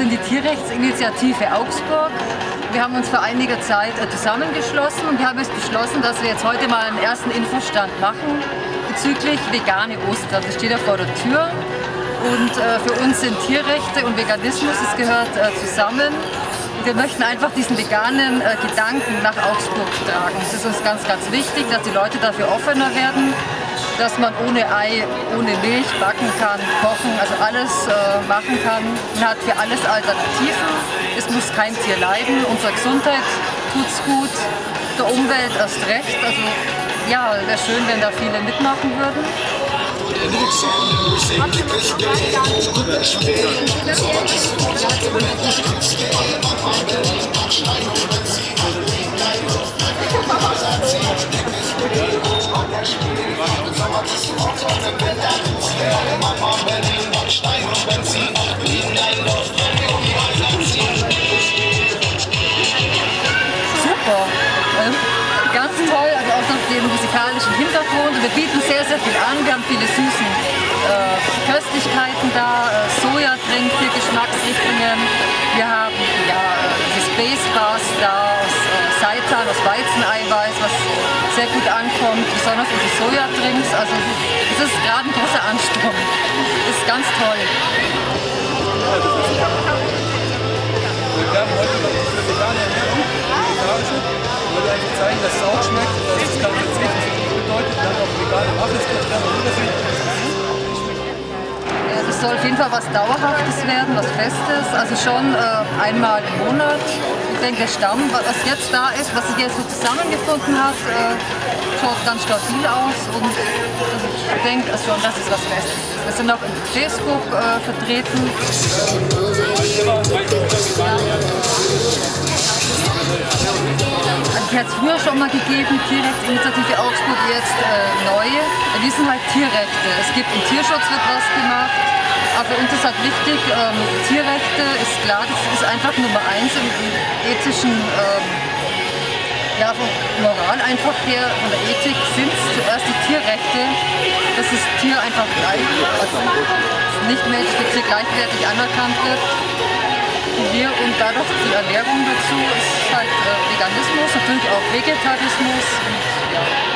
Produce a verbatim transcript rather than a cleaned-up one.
sind die Tierrechtsinitiative Augsburg. Wir haben uns vor einiger Zeit zusammengeschlossen und wir haben jetzt beschlossen, dass wir jetzt heute mal einen ersten Infostand machen bezüglich vegane Ostern. Das steht ja vor der Tür und äh, für uns sind Tierrechte und Veganismus, es gehört äh, zusammen. Wir möchten einfach diesen veganen äh, Gedanken nach Augsburg tragen. Es ist uns ganz, ganz wichtig, dass die Leute dafür offener werden, dass man ohne Ei, ohne Milch backen kann, kochen, also alles äh, machen kann. Man hat für alles Alternativen. Es muss kein Tier leiden. Unserer Gesundheit tut es gut, der Umwelt erst recht. Also ja, wäre schön, wenn da viele mitmachen würden. Super, ähm, ganz toll, also auch noch den musikalischen Hintergrund. Und wir bieten sehr, sehr viel an. Wir haben viele süßen äh, Köstlichkeiten da, äh, Sojadrink für Geschmacksrichtungen. Wir haben ja, diese Space Bars da aus äh, Seitan, aus Weizeneiweiß, was sehr gut ankommt, besonders unsere Sojadrinks. Also es ist gerade ein großer Ansturm. Das ist ganz toll. Wir haben heute noch für vegane Ernährung, vegetarische, weil wir einfach zeigen, dass es auch schmeckt, dass es kein Verzicht bedeutet, dann auch vegane Waffe, es gibt keine Unterschiede. Es soll auf jeden Fall was Dauerhaftes werden, was Festes, also schon äh, einmal im Monat. Ich denke, der Stamm, was jetzt da ist, was sich jetzt so zusammengefunden hat, äh, schaut ganz stabil aus und also ich denke also schon, dass es was Festes ist. Wir sind auch in Facebook äh, vertreten. Also die hat es früher schon mal gegeben, Tierrechtsinitiative Augsburg, jetzt äh, neu. Wir sind halt Tierrechte. Es gibt im Tierschutz wird was gemacht. Aber für uns ist halt wichtig, ähm, Tierrechte ist klar, das ist einfach Nummer eins im, im ethischen, ähm, ja, von Moral einfach her, von der Ethik sind es zuerst die Tierrechte, dass das Tier einfach gleich, also das nichtmenschliche Tier gleichwertig anerkannt wird. Und wir und dadurch die Ernährung dazu ist halt äh, Veganismus, natürlich auch Vegetarismus. Und, ja.